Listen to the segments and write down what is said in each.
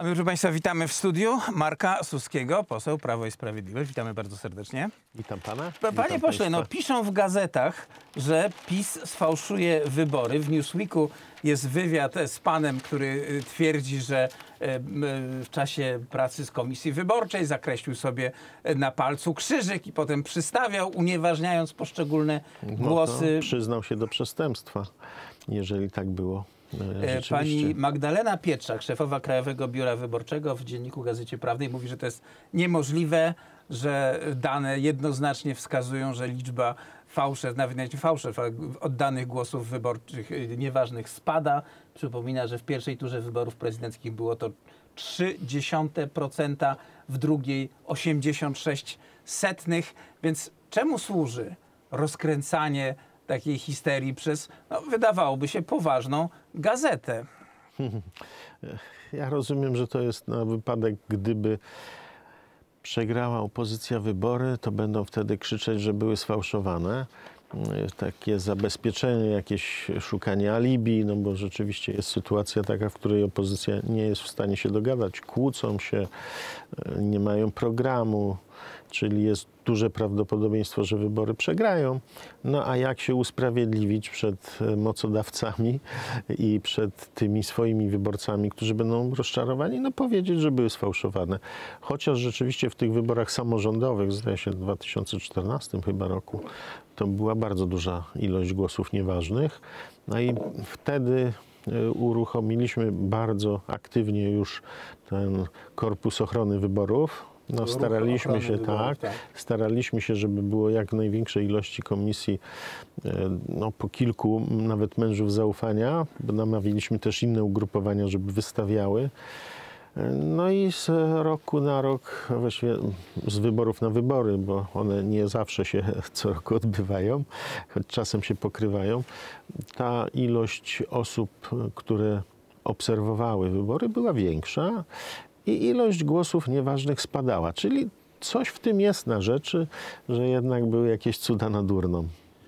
A my, proszę Państwa, witamy w studiu Marka Suskiego, poseł Prawo i Sprawiedliwość. Witamy bardzo serdecznie. Witam pana. Panie pośle, no piszą w gazetach, że PiS sfałszuje wybory. W Newsweeku jest wywiad z panem, który twierdzi, że w czasie pracy z komisji wyborczej zakreślił sobie na palcu krzyżyk i potem przystawiał, unieważniając poszczególne głosy. Przyznał się do przestępstwa, jeżeli tak było. Pani Magdalena Pietrzak, szefowa Krajowego Biura Wyborczego, w Dzienniku Gazecie Prawnej mówi, że to jest niemożliwe, że dane jednoznacznie wskazują, że liczba fałszerstw, nawet nie fałszerstw, ale oddanych głosów wyborczych nieważnych spada. Przypomina, że w pierwszej turze wyborów prezydenckich było to 0,3%, w drugiej 86%. Więc czemu służy rozkręcanie takiej histerii przez, no, wydawałoby się, poważną gazetę? Ja rozumiem, że to jest na wypadek, gdyby przegrała opozycja wybory, to będą wtedy krzyczeć, że były sfałszowane. Takie zabezpieczenie, jakieś szukanie alibi, no bo rzeczywiście jest sytuacja taka, w której opozycja nie jest w stanie się dogadać, kłócą się, nie mają programu, czyli jest duże prawdopodobieństwo, że wybory przegrają. No a jak się usprawiedliwić przed mocodawcami i przed tymi swoimi wyborcami, którzy będą rozczarowani? No powiedzieć, że były sfałszowane. Chociaż rzeczywiście w tych wyborach samorządowych, zdaje się w 2014 chyba roku, to była bardzo duża ilość głosów nieważnych. No i wtedy uruchomiliśmy bardzo aktywnie już ten Korpus Ochrony Wyborów. No, staraliśmy się, staraliśmy się, żeby było jak największej ilości komisji, no, po kilku nawet mężów zaufania, bo namawialiśmy też inne ugrupowania, żeby wystawiały. No i z roku na rok, właściwie z wyborów na wybory, bo one nie zawsze się co roku odbywają, choć czasem się pokrywają, ta ilość osób, które obserwowały wybory, była większa i ilość głosów nieważnych spadała. Czyli coś w tym jest na rzeczy, że jednak były jakieś cuda nad urną.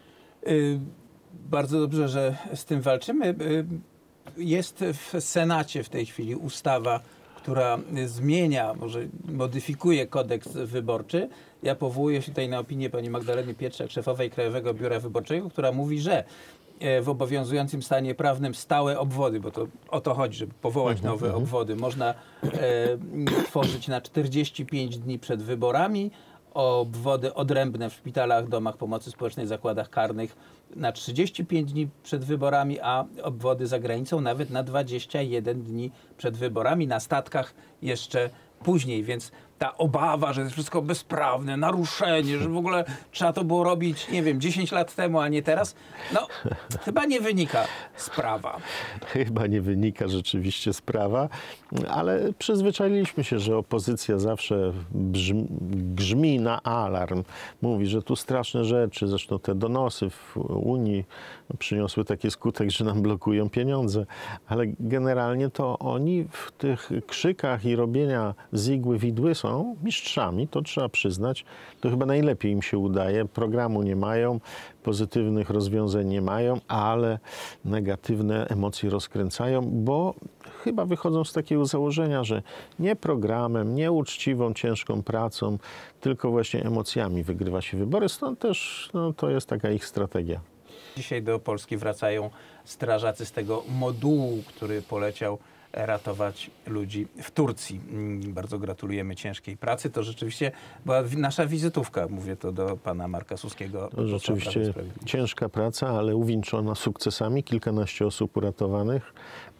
Bardzo dobrze, że z tym walczymy. Jest w Senacie w tej chwili ustawa, która zmienia, może modyfikuje kodeks wyborczy. Ja powołuję się tutaj na opinię pani Magdaleny Pietrzak, szefowej Krajowego Biura Wyborczego, która mówi, że w obowiązującym stanie prawnym stałe obwody, bo to o to chodzi, żeby powołać nowe obwody, można tworzyć na 45 dni przed wyborami, obwody odrębne w szpitalach, domach pomocy społecznej, zakładach karnych na 35 dni przed wyborami, a obwody za granicą nawet na 21 dni przed wyborami, na statkach jeszcze później, więc ta obawa, że jest wszystko bezprawne, naruszenie, że w ogóle trzeba to było robić, nie wiem, 10 lat temu, a nie teraz, no chyba nie wynika z prawa. Chyba nie wynika rzeczywiście z prawa, ale przyzwyczailiśmy się, że opozycja zawsze grzmi na alarm. Mówi, że tu straszne rzeczy, zresztą te donosy w Unii przyniosły taki skutek, że nam blokują pieniądze, ale generalnie to oni w tych krzykach i robienia z igły widły są mistrzami, to trzeba przyznać. To chyba najlepiej im się udaje. Programu nie mają, pozytywnych rozwiązań nie mają, ale negatywne emocje rozkręcają, bo chyba wychodzą z takiego założenia, że nie programem, nie uczciwą, ciężką pracą, tylko właśnie emocjami wygrywa się wybory. Stąd też no, to jest taka ich strategia. Dzisiaj do Polski wracają strażacy z tego modułu, który poleciał ratować ludzi w Turcji. Bardzo gratulujemy ciężkiej pracy. To rzeczywiście była nasza wizytówka. Mówię to do pana Marka Suskiego. To rzeczywiście ciężka praca, ale uwieńczona sukcesami. Kilkanaście osób uratowanych.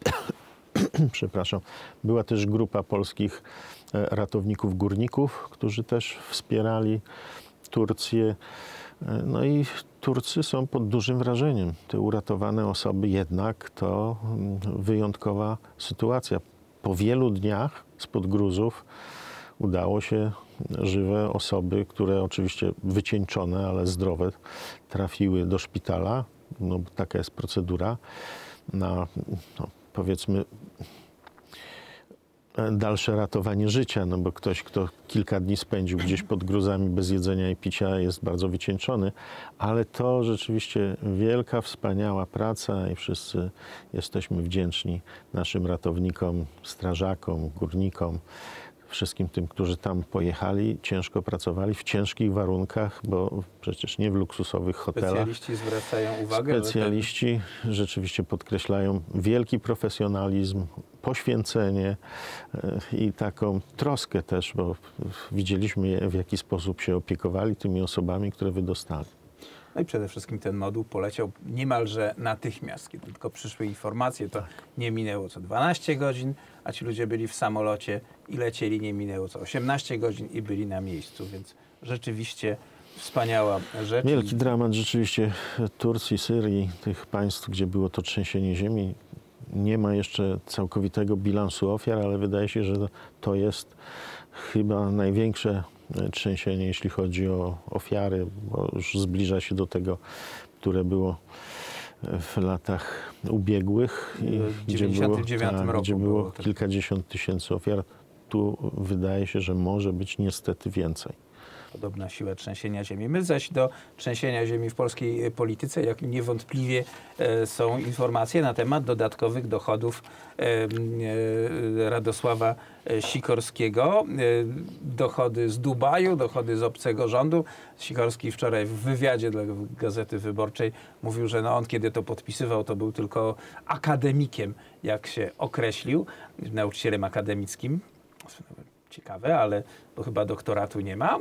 Przepraszam. Była też grupa polskich ratowników górników, którzy też wspierali Turcję. No i Turcy są pod dużym wrażeniem. Te uratowane osoby jednak to wyjątkowa sytuacja. Po wielu dniach spod gruzów udało się żywe osoby, które oczywiście wycieńczone, ale zdrowe, trafiły do szpitala. No, taka jest procedura na, no, powiedzmy, dalsze ratowanie życia, no bo ktoś, kto kilka dni spędził gdzieś pod gruzami bez jedzenia i picia, jest bardzo wycieńczony, ale to rzeczywiście wielka, wspaniała praca i wszyscy jesteśmy wdzięczni naszym ratownikom, strażakom, górnikom, wszystkim tym, którzy tam pojechali, ciężko pracowali w ciężkich warunkach, bo przecież nie w luksusowych hotelach. Specjaliści zwracają uwagę. Specjaliści rzeczywiście podkreślają wielki profesjonalizm, poświęcenie i taką troskę też, bo widzieliśmy, w jaki sposób się opiekowali tymi osobami, które wydostali. No i przede wszystkim ten moduł poleciał niemalże natychmiast. Kiedy tylko przyszły informacje, to nie minęło co 12 godzin, a ci ludzie byli w samolocie i lecieli, nie minęło co 18 godzin i byli na miejscu, więc rzeczywiście wspaniała rzecz. Wielki dramat rzeczywiście Turcji, Syrii, tych państw, gdzie było to trzęsienie ziemi. Nie ma jeszcze całkowitego bilansu ofiar, ale wydaje się, że to jest chyba największe trzęsienie, jeśli chodzi o ofiary, bo już zbliża się do tego, które było w latach ubiegłych. W 1999 roku gdzie było kilkadziesiąt tysięcy ofiar. Tu wydaje się, że może być niestety więcej. Podobna siła trzęsienia ziemi. My zaś do trzęsienia ziemi w polskiej polityce, jak niewątpliwie są informacje na temat dodatkowych dochodów Radosława Sikorskiego. Dochody z Dubaju, dochody z obcego rządu. Sikorski wczoraj w wywiadzie dla Gazety Wyborczej mówił, że no on kiedy to podpisywał, to był tylko akademikiem, jak się określił, nauczycielem akademickim. Ciekawe, ale bo chyba doktoratu nie ma,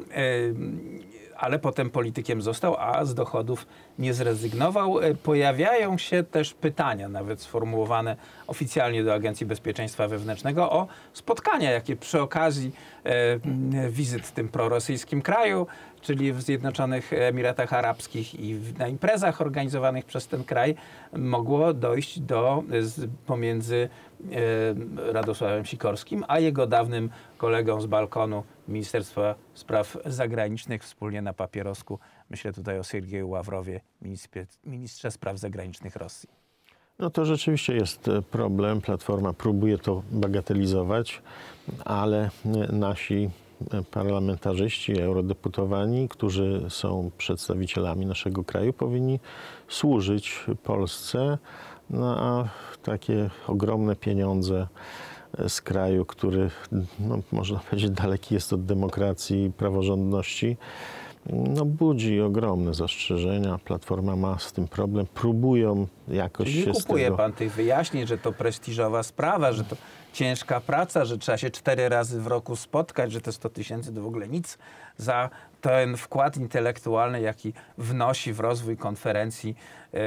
ale potem politykiem został, a z dochodów nie zrezygnował. Pojawiają się też pytania, nawet sformułowane oficjalnie do Agencji Bezpieczeństwa Wewnętrznego, o spotkania, jakie przy okazji wizyt w tym prorosyjskim kraju, czyli w Zjednoczonych Emiratach Arabskich i na imprezach organizowanych przez ten kraj mogło dojść pomiędzy Radosławem Sikorskim a jego dawnym kolegą z balkonu Ministerstwa Spraw Zagranicznych wspólnie na papierosku. Myślę tutaj o Sergieju Ławrowie, ministrze spraw zagranicznych Rosji. No to rzeczywiście jest problem. Platforma próbuje to bagatelizować, ale nasi parlamentarzyści, eurodeputowani, którzy są przedstawicielami naszego kraju, powinni służyć Polsce, no a takie ogromne pieniądze z kraju, który, no, można powiedzieć, daleki jest od demokracji i praworządności, no, budzi ogromne zastrzeżenia. Platforma ma z tym problem. Próbują jakoś Czyli się nie z kupuje tego... pan tych wyjaśnień, że to prestiżowa sprawa, że to ciężka praca, że trzeba się 4 razy w roku spotkać, że te 100 000 to w ogóle nic za ten wkład intelektualny, jaki wnosi w rozwój konferencji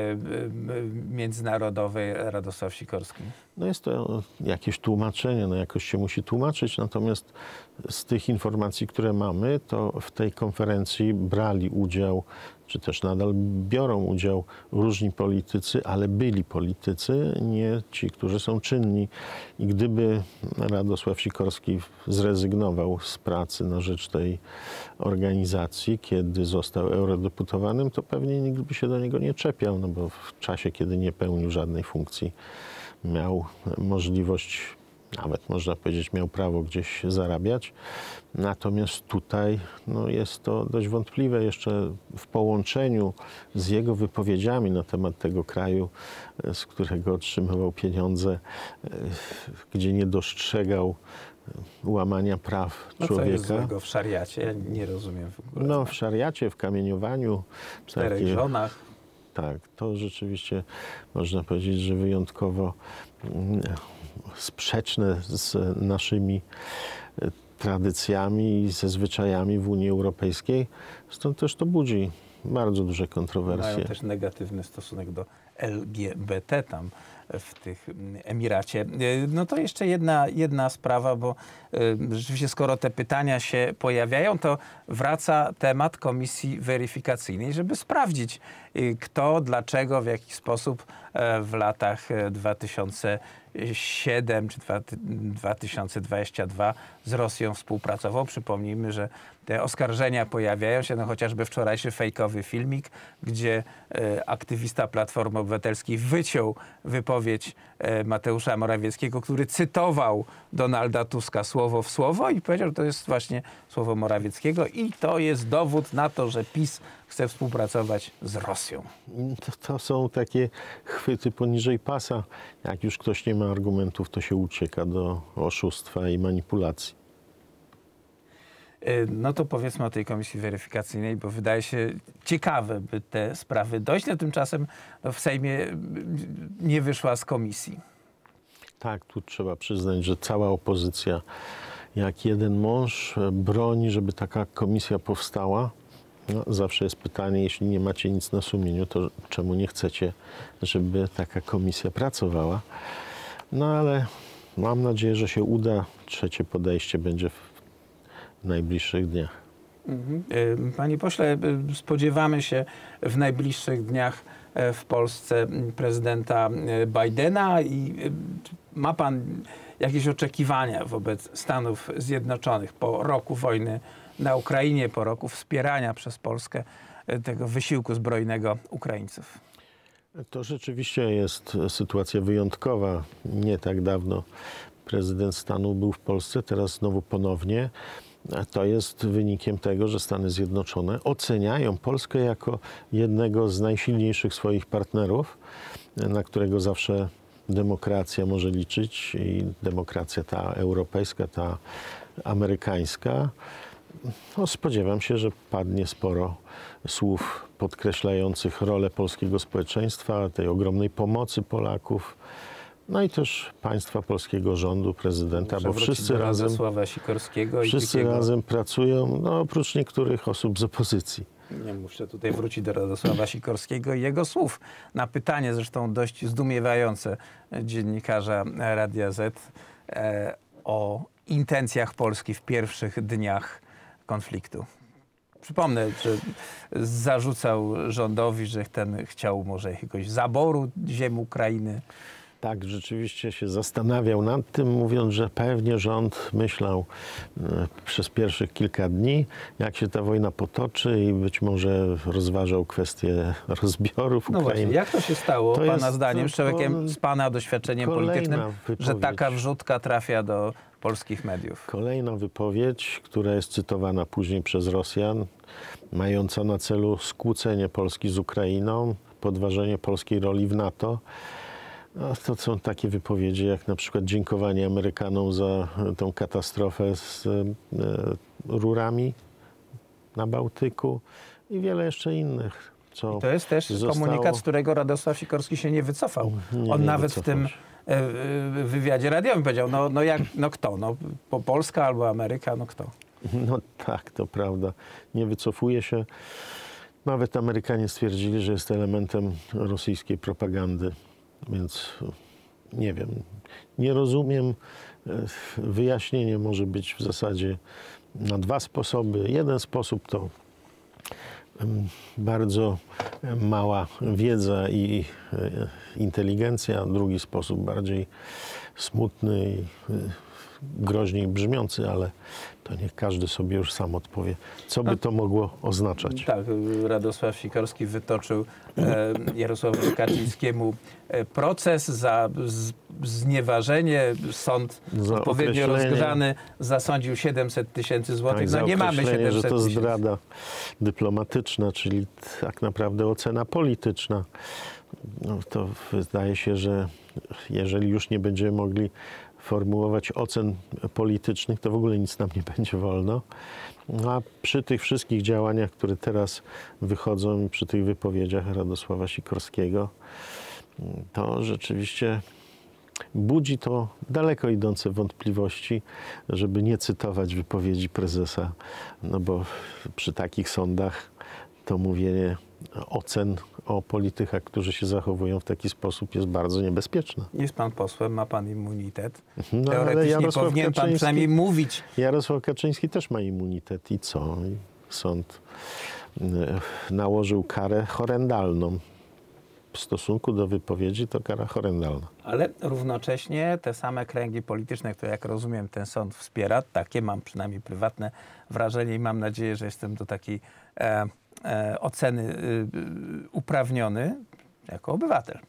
międzynarodowej Radosław Sikorski. No jest to jakieś tłumaczenie, no jakoś się musi tłumaczyć, natomiast z tych informacji, które mamy, to w tej konferencji brali udział, czy też nadal biorą udział różni politycy, ale byli politycy, nie ci, którzy są czynni. I gdyby Radosław Sikorski zrezygnował z pracy na rzecz tej organizacji, kiedy został eurodeputowanym, to pewnie nikt by się do niego nie czepiał, no bo w czasie, kiedy nie pełnił żadnej funkcji, miał możliwość, nawet można powiedzieć, miał prawo gdzieś zarabiać. Natomiast tutaj no, jest to dość wątpliwe jeszcze w połączeniu z jego wypowiedziami na temat tego kraju, z którego otrzymywał pieniądze, gdzie nie dostrzegał łamania praw człowieka. Co jest złego w szariacie? Ja nie rozumiem w ogóle. No w szariacie, w kamieniowaniu. 4 żonach. Tak, to rzeczywiście można powiedzieć, że wyjątkowo sprzeczne z naszymi tradycjami i ze zwyczajami w Unii Europejskiej. Stąd też to budzi bardzo duże kontrowersje. Mają też negatywny stosunek do LGBT tam w tych Emiracie. No to jeszcze jedna sprawa, bo rzeczywiście skoro te pytania się pojawiają, to wraca temat komisji weryfikacyjnej, żeby sprawdzić kto, dlaczego, w jaki sposób w latach 2007 czy 2022 z Rosją współpracował. Przypomnijmy, że te oskarżenia pojawiają się, no chociażby wczorajszy fejkowy filmik, gdzie aktywista Platformy Obywatelskiej wyciął wypowiedź Mateusza Morawieckiego, który cytował Donalda Tuska słowo w słowo i powiedział, że to jest właśnie słowo Morawieckiego i to jest dowód na to, że PiS chce współpracować z Rosją. To są takie chwyty poniżej pasa. Jak już ktoś nie ma argumentów, to się ucieka do oszustwa i manipulacji. No to powiedzmy o tej komisji weryfikacyjnej, bo wydaje się ciekawe, by te sprawy dojść. No tymczasem w Sejmie nie wyszła z komisji. Tak, tu trzeba przyznać, że cała opozycja jak jeden mąż broni, żeby taka komisja powstała. No, zawsze jest pytanie, jeśli nie macie nic na sumieniu, to czemu nie chcecie, żeby taka komisja pracowała? No ale mam nadzieję, że się uda. Trzecie podejście będzie w najbliższych dniach. Panie pośle, spodziewamy się w najbliższych dniach w Polsce prezydenta Bidena i ma pan jakieś oczekiwania wobec Stanów Zjednoczonych po roku wojny na Ukrainie, po roku wspierania przez Polskę tego wysiłku zbrojnego Ukraińców? To rzeczywiście jest sytuacja wyjątkowa. Nie tak dawno prezydent Stanu był w Polsce, teraz znowu ponownie. To jest wynikiem tego, że Stany Zjednoczone oceniają Polskę jako jednego z najsilniejszych swoich partnerów, na którego zawsze demokracja może liczyć i demokracja ta europejska, ta amerykańska. No, spodziewam się, że padnie sporo słów podkreślających rolę polskiego społeczeństwa, tej ogromnej pomocy Polaków, no i też państwa polskiego rządu, prezydenta, bo wszyscy razem pracują, no oprócz niektórych osób z opozycji. Nie muszę tutaj wrócić do Radosława Sikorskiego i jego słów. Na pytanie, zresztą dość zdumiewające dziennikarza Radia Z o intencjach Polski w pierwszych dniach konfliktu. Przypomnę, że zarzucał rządowi, że ten chciał może jakiegoś zaboru ziem Ukrainy. Tak, rzeczywiście się zastanawiał nad tym, mówiąc, że pewnie rząd myślał przez pierwszych kilka dni, jak się ta wojna potoczy i być może rozważał kwestię rozbiorów Ukrainy. No właśnie, jak to się stało, pana zdaniem, z człowiekiem z pana doświadczeniem politycznym, że taka wrzutka trafia do polskich mediów? Kolejna wypowiedź, która jest cytowana później przez Rosjan, mająca na celu skłócenie Polski z Ukrainą, podważenie polskiej roli w NATO. No, to są takie wypowiedzi jak na przykład dziękowanie Amerykanom za tą katastrofę z rurami na Bałtyku i wiele jeszcze innych. I to jest też komunikat, z którego Radosław Sikorski się nie wycofał. On nawet w tym wywiadzie radiowym powiedział, no kto? No, Polska albo Ameryka, no kto? No tak, to prawda. Nie wycofuje się. Nawet Amerykanie stwierdzili, że jest elementem rosyjskiej propagandy. Więc nie wiem, nie rozumiem. Wyjaśnienie może być w zasadzie na dwa sposoby. Jeden sposób to bardzo mała wiedza i inteligencja, a drugi sposób bardziej smutny i groźniej brzmiący, ale to niech każdy sobie już sam odpowie, co by to mogło oznaczać. Tak, Radosław Sikorski wytoczył Jarosławowi Kaczyńskiemu proces za znieważenie. Sąd odpowiednio rozgrzany zasądził 700 000 złotych. Tak, no nie mamy 700 000. Że to zdrada dyplomatyczna, czyli tak naprawdę ocena polityczna. No, to wydaje się, że jeżeli już nie będziemy mogli formułować ocen politycznych, to w ogóle nic nam nie będzie wolno. No, a przy tych wszystkich działaniach, które teraz wychodzą i przy tych wypowiedziach Radosława Sikorskiego, to rzeczywiście budzi to daleko idące wątpliwości, żeby nie cytować wypowiedzi prezesa, no bo przy takich sądach to mówienie ocen o politykach, którzy się zachowują w taki sposób, jest bardzo niebezpieczne. Jest pan posłem, ma pan immunitet. No, teoretycznie powinien pan przynajmniej mówić. Jarosław Kaczyński też ma immunitet i co? I sąd nałożył karę horrendalną. w stosunku do wypowiedzi to kara horrendalna. Ale równocześnie te same kręgi polityczne, które jak rozumiem ten sąd wspiera, takie mam przynajmniej prywatne wrażenie i mam nadzieję, że jestem do takiej oceny uprawniony jako obywatel.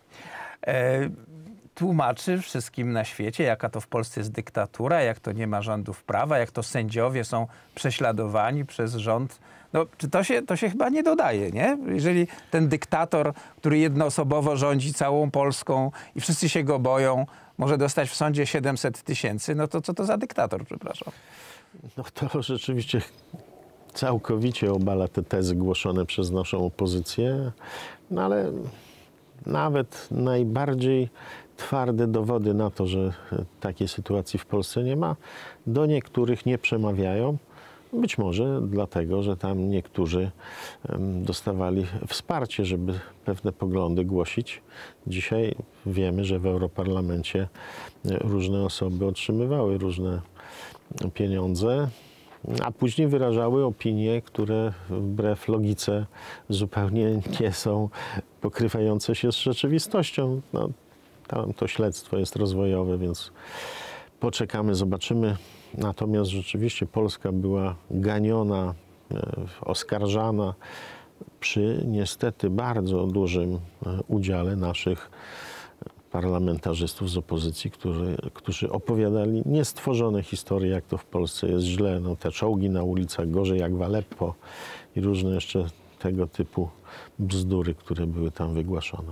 Tłumaczy wszystkim na świecie, jaka to w Polsce jest dyktatura, jak to nie ma rządów prawa, jak to sędziowie są prześladowani przez rząd. No, czy to się chyba nie dodaje, nie? Jeżeli ten dyktator, który jednoosobowo rządzi całą Polską i wszyscy się go boją, może dostać w sądzie 700 000, no to co to za dyktator, przepraszam? No to rzeczywiście całkowicie obala te tezy głoszone przez naszą opozycję, no ale nawet najbardziej twarde dowody na to, że takiej sytuacji w Polsce nie ma, do niektórych nie przemawiają. Być może dlatego, że tam niektórzy dostawali wsparcie, żeby pewne poglądy głosić. Dzisiaj wiemy, że w Europarlamencie różne osoby otrzymywały różne pieniądze, a później wyrażały opinie, które wbrew logice zupełnie nie są pokrywające się z rzeczywistością. No, tam to śledztwo jest rozwojowe, więc poczekamy, zobaczymy. Natomiast rzeczywiście Polska była ganiona, oskarżana przy niestety bardzo dużym udziale naszych parlamentarzystów z opozycji, którzy opowiadali niestworzone historie, jak to w Polsce jest źle. No, te czołgi na ulicach, gorzej jak w Aleppo i różne jeszcze tego typu bzdury, które były tam wygłaszane.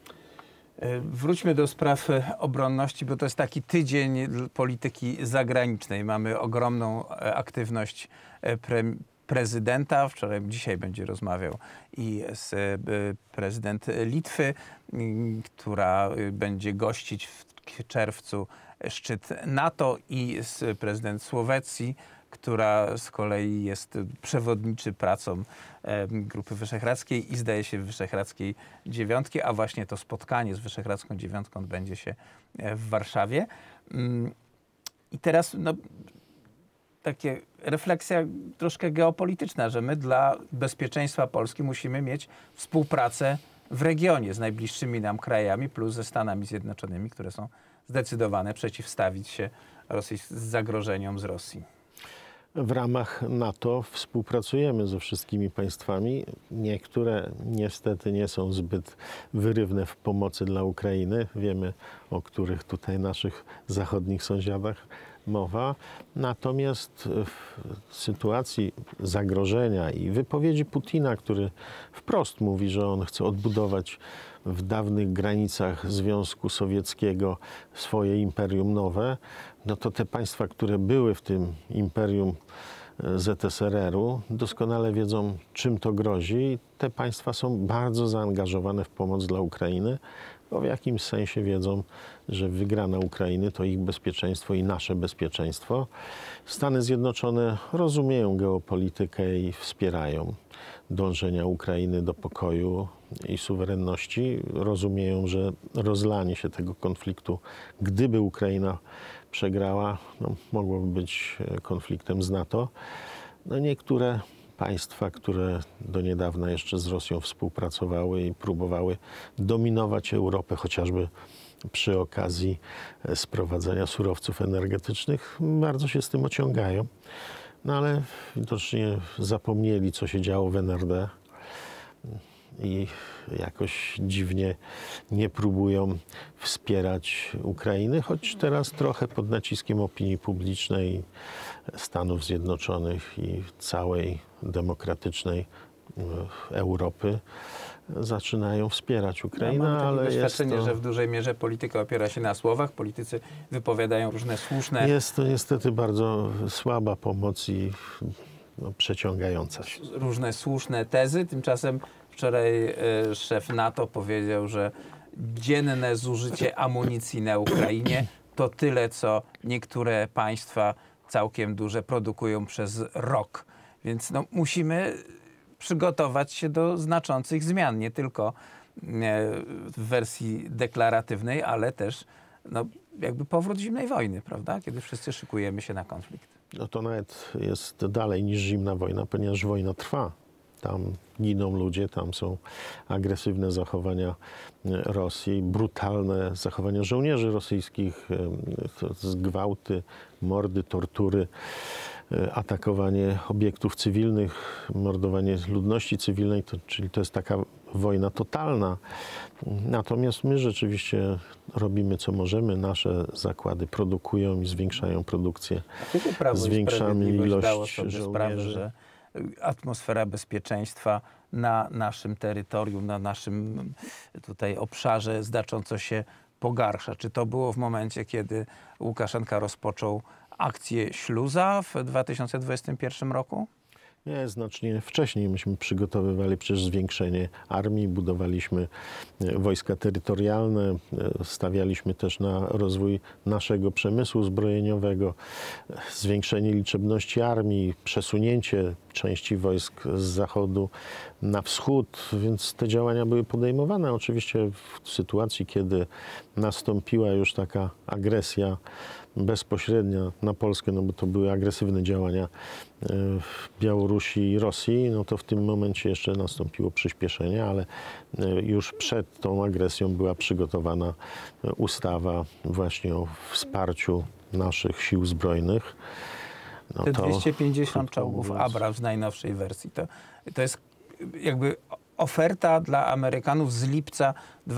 Wróćmy do spraw obronności, bo to jest taki tydzień polityki zagranicznej. Mamy ogromną aktywność prezydenta. Dzisiaj będzie rozmawiał i z prezydent Litwy, która będzie gościć w czerwcu szczyt NATO, i z prezydent Słowecji, która z kolei jest przewodniczy pracą Grupy Wyszehradzkiej i zdaje się Wyszehradzkiej Dziewiątki, a właśnie to spotkanie z Wyszehradzką Dziewiątką odbędzie się w Warszawie. I teraz takie refleksja troszkę geopolityczna, że my dla bezpieczeństwa Polski musimy mieć współpracę w regionie z najbliższymi nam krajami plus ze Stanami Zjednoczonymi, które są zdecydowane przeciwstawić się zagrożeniom z Rosji. W ramach NATO współpracujemy ze wszystkimi państwami. Niektóre niestety nie są zbyt wyrywne w pomocy dla Ukrainy. Wiemy, o których tutaj naszych zachodnich sąsiadach mowa. Natomiast w sytuacji zagrożenia i wypowiedzi Putina, który wprost mówi, że on chce odbudować w dawnych granicach Związku Sowieckiego swoje imperium nowe, no to te państwa, które były w tym imperium ZSRR-u, doskonale wiedzą, czym to grozi. Te państwa są bardzo zaangażowane w pomoc dla Ukrainy, bo w jakimś sensie wiedzą, że wygrana Ukrainy to ich bezpieczeństwo i nasze bezpieczeństwo. Stany Zjednoczone rozumieją geopolitykę i wspierają dążenia Ukrainy do pokoju i suwerenności. Rozumieją, że rozlanie się tego konfliktu, gdyby Ukraina przegrała, mogłoby być konfliktem z NATO. No, niektóre państwa, które do niedawna jeszcze z Rosją współpracowały i próbowały dominować Europę, chociażby przy okazji sprowadzania surowców energetycznych, bardzo się z tym ociągają. No ale widocznie zapomnieli, co się działo w NRD i jakoś dziwnie nie próbują wspierać Ukrainy, choć teraz trochę pod naciskiem opinii publicznej Stanów Zjednoczonych i całej demokratycznej Europy zaczynają wspierać Ukrainę, ale jest doświadczenie, to, że w dużej mierze polityka opiera się na słowach. Politycy wypowiadają różne słuszne... Jest to niestety bardzo słaba pomoc i przeciągająca się. Różne słuszne tezy. Tymczasem wczoraj szef NATO powiedział, że dzienne zużycie amunicji na Ukrainie to tyle, co niektóre państwa całkiem duże produkują przez rok. Więc musimy przygotować się do znaczących zmian, nie tylko w wersji deklaratywnej, ale też jakby powrót zimnej wojny, prawda? Kiedy wszyscy szykujemy się na konflikt. No to nawet jest dalej niż zimna wojna, ponieważ wojna trwa. Tam giną ludzie, tam są agresywne zachowania Rosji, brutalne zachowania żołnierzy rosyjskich, zgwałty, mordy, tortury, atakowanie obiektów cywilnych, mordowanie ludności cywilnej, czyli to jest taka wojna totalna. Natomiast my rzeczywiście robimy co możemy. Nasze zakłady produkują i zwiększają produkcję. Kiedy Prawo i Zwiększamy Sprawiedliwość dało ilość sobie sprawę, żołnierzy. że atmosfera bezpieczeństwa na naszym terytorium, na naszym tutaj obszarze znacząco się pogarsza? Czy to było w momencie, kiedy Łukaszenka rozpoczął akcję Śluza w 2021 roku? Nie, znacznie wcześniej myśmy przygotowywali przecież zwiększenie armii, budowaliśmy wojska terytorialne, stawialiśmy też na rozwój naszego przemysłu zbrojeniowego, zwiększenie liczebności armii, przesunięcie części wojsk z zachodu na wschód, więc te działania były podejmowane. Oczywiście w sytuacji, kiedy nastąpiła już taka agresja bezpośrednia na Polskę, no bo to były agresywne działania w Białorusi i Rosji, no to w tym momencie jeszcze nastąpiło przyspieszenie, ale już przed tą agresją była przygotowana ustawa właśnie o wsparciu naszych sił zbrojnych. No Te to, 250 czołgów Abrams w najnowszej wersji, to jest jakby oferta dla Amerykanów z lipca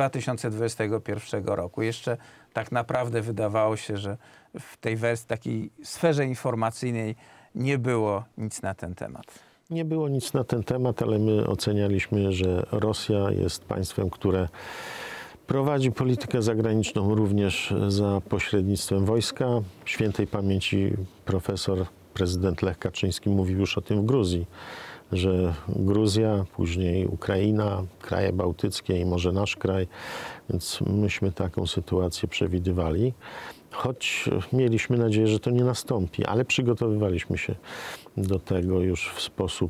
2021 roku. Jeszcze tak naprawdę wydawało się, że w tej wersji, takiej sferze informacyjnej nie było nic na ten temat. Nie było nic na ten temat, ale my ocenialiśmy, że Rosja jest państwem, które prowadzi politykę zagraniczną również za pośrednictwem wojska. Świętej pamięci prezydent Lech Kaczyński mówił już o tym w Gruzji, że Gruzja, później Ukraina, kraje bałtyckie i może nasz kraj, więc myśmy taką sytuację przewidywali. Choć mieliśmy nadzieję, że to nie nastąpi, ale przygotowywaliśmy się do tego już w sposób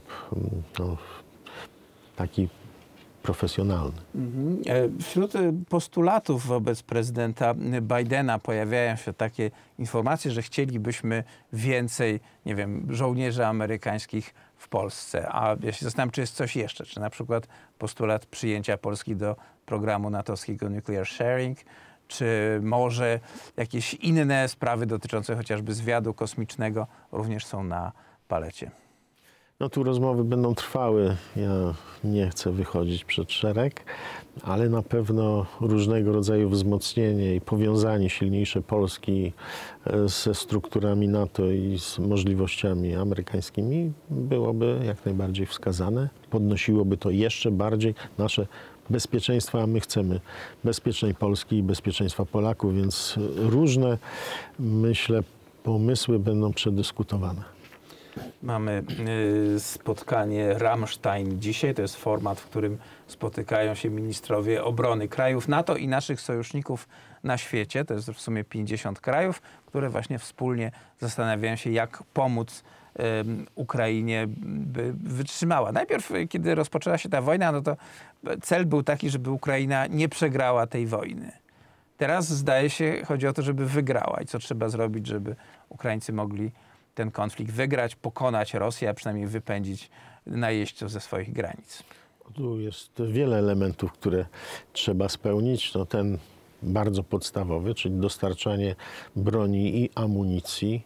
taki profesjonalny. Wśród postulatów wobec prezydenta Bidena pojawiają się takie informacje, że chcielibyśmy więcej, nie wiem, żołnierzy amerykańskich w Polsce. A ja się zastanawiam, czy jest coś jeszcze, czy na przykład postulat przyjęcia Polski do programu natowskiego Nuclear Sharing, czy może jakieś inne sprawy dotyczące chociażby zwiadu kosmicznego również są na palecie. No tu rozmowy będą trwały. Ja nie chcę wychodzić przed szereg, ale na pewno różnego rodzaju wzmocnienie i powiązanie silniejsze Polski ze strukturami NATO i z możliwościami amerykańskimi byłoby jak najbardziej wskazane. Podnosiłoby to jeszcze bardziej nasze bezpieczeństwa, a my chcemy bezpiecznej Polski i bezpieczeństwa Polaków, więc różne, myślę, pomysły będą przedyskutowane. Mamy spotkanie Ramstein dzisiaj. To jest format, w którym spotykają się ministrowie obrony krajów NATO i naszych sojuszników na świecie. To jest w sumie 50 krajów, które właśnie wspólnie zastanawiają się, jak pomóc Ukrainie, by wytrzymała. Najpierw, kiedy rozpoczęła się ta wojna, no to cel był taki, żeby Ukraina nie przegrała tej wojny. Teraz zdaje się, chodzi o to, żeby wygrała. I co trzeba zrobić, żeby Ukraińcy mogli ten konflikt wygrać, pokonać Rosję, a przynajmniej wypędzić najeźdźców ze swoich granic. Tu jest wiele elementów, które trzeba spełnić. No ten bardzo podstawowy, czyli dostarczanie broni i amunicji.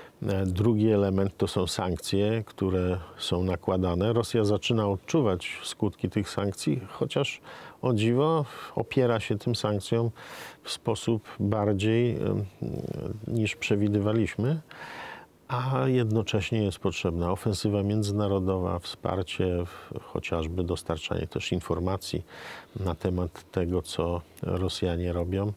Drugi element to są sankcje, które są nakładane. Rosja zaczyna odczuwać skutki tych sankcji, chociaż o dziwo opiera się tym sankcjom w sposób bardziej niż przewidywaliśmy. A jednocześnie jest potrzebna ofensywa międzynarodowa, wsparcie, chociażby dostarczanie też informacji na temat tego, co Rosjanie robią.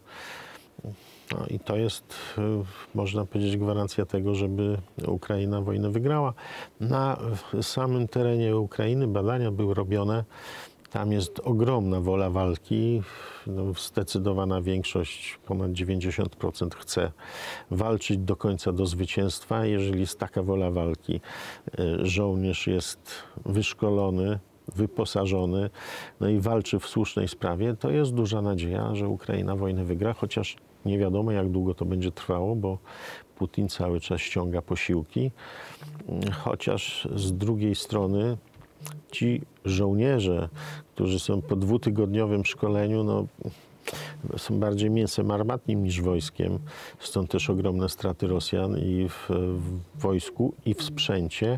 No i to jest, można powiedzieć, gwarancja tego, żeby Ukraina wojnę wygrała. Na samym terenie Ukrainy badania były robione. Tam jest ogromna wola walki. No, zdecydowana większość, ponad 90% chce walczyć do końca, do zwycięstwa. Jeżeli jest taka wola walki, żołnierz jest wyszkolony, wyposażony, no i walczy w słusznej sprawie, to jest duża nadzieja, że Ukraina wojnę wygra, chociaż nie wiadomo, jak długo to będzie trwało, bo Putin cały czas ściąga posiłki. Chociaż z drugiej strony ci żołnierze, którzy są po 2-tygodniowym szkoleniu, no, są bardziej mięsem armatnim niż wojskiem. Stąd też ogromne straty Rosjan i w wojsku, i w sprzęcie.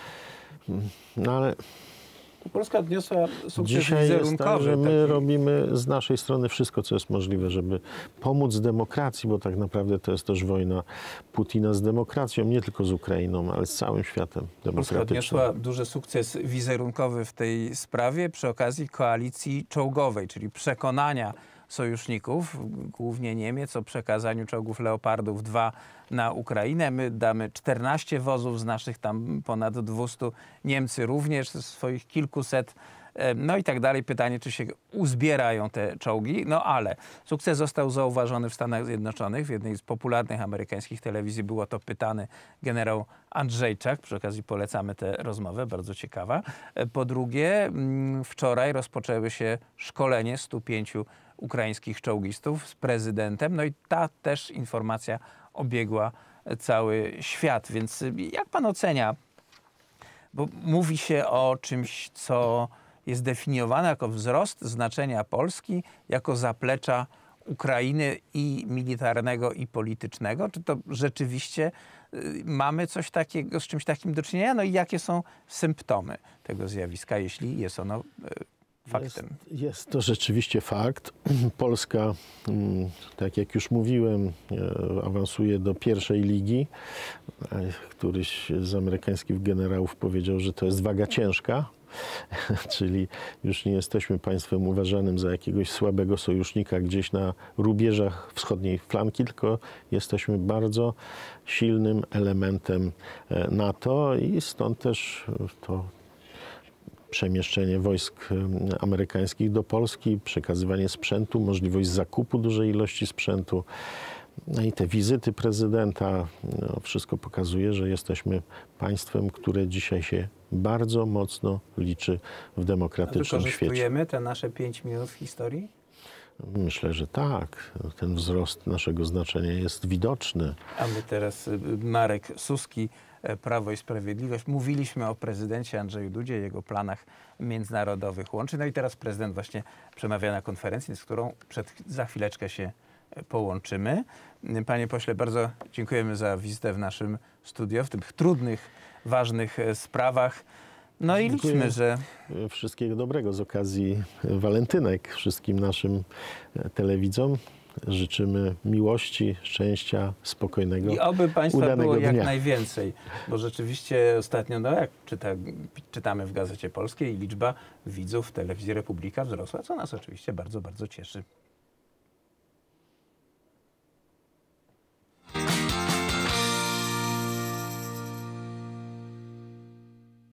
No ale Polska odniosła sukces dzisiaj jest wizerunkowy. tak, że my taki... robimy z naszej strony wszystko, co jest możliwe, żeby pomóc demokracji, bo tak naprawdę to jest też wojna Putina z demokracją, nie tylko z Ukrainą, ale z całym światem Polska demokratycznym. odniosła duży sukces wizerunkowy w tej sprawie przy okazji koalicji czołgowej, czyli przekonania sojuszników, głównie Niemiec, o przekazaniu czołgów Leopardów 2 na Ukrainę. My damy 14 wozów, z naszych tam ponad 200, Niemcy również ze swoich kilkuset, no i tak dalej. Pytanie, czy się uzbierają te czołgi. No ale sukces został zauważony w Stanach Zjednoczonych. W jednej z popularnych amerykańskich telewizji było to pytany generał Andrzejczak. Przy okazji polecamy tę rozmowę, bardzo ciekawa. Po drugie, wczoraj rozpoczęły się szkolenie 105 ukraińskich czołgistów z prezydentem. No i ta też informacja obiegła cały świat. Więc jak pan ocenia, bo mówi się o czymś, co jest definiowane jako wzrost znaczenia Polski, jako zaplecza Ukrainy i militarnego, i politycznego. Czy to rzeczywiście mamy coś takiego, z czymś takim do czynienia? No i jakie są symptomy tego zjawiska, jeśli jest ono faktem? Jest to rzeczywiście fakt. Polska, tak jak już mówiłem, awansuje do pierwszej ligi. Któryś z amerykańskich generałów powiedział, że to jest waga ciężka. Czyli już nie jesteśmy państwem uważanym za jakiegoś słabego sojusznika gdzieś na rubieżach wschodniej flanki, tylko jesteśmy bardzo silnym elementem NATO i stąd też to przemieszczenie wojsk amerykańskich do Polski, przekazywanie sprzętu, możliwość zakupu dużej ilości sprzętu. No i te wizyty prezydenta, no wszystko pokazuje, że jesteśmy państwem, które dzisiaj się bardzo mocno liczy w demokratycznym świecie. Wykorzystujemy te nasze 5 minut w historii? Myślę, że tak. Ten wzrost naszego znaczenia jest widoczny. A my teraz, Marek Suski, Prawo i Sprawiedliwość, mówiliśmy o prezydencie Andrzeju Dudzie, jego planach międzynarodowych łączy. No i teraz prezydent właśnie przemawia na konferencji, z którą za chwileczkę się połączymy. Panie pośle, bardzo dziękujemy za wizytę w naszym studio, w tych trudnych, ważnych sprawach. No i liczmy, że... Wszystkiego dobrego z okazji walentynek wszystkim naszym telewidzom. Życzymy miłości, szczęścia, spokojnego, i oby państwa było jak dnia. najwięcej, bo rzeczywiście ostatnio, no jak czytamy w Gazecie Polskiej, liczba widzów Telewizji Republika wzrosła, co nas oczywiście bardzo, bardzo cieszy.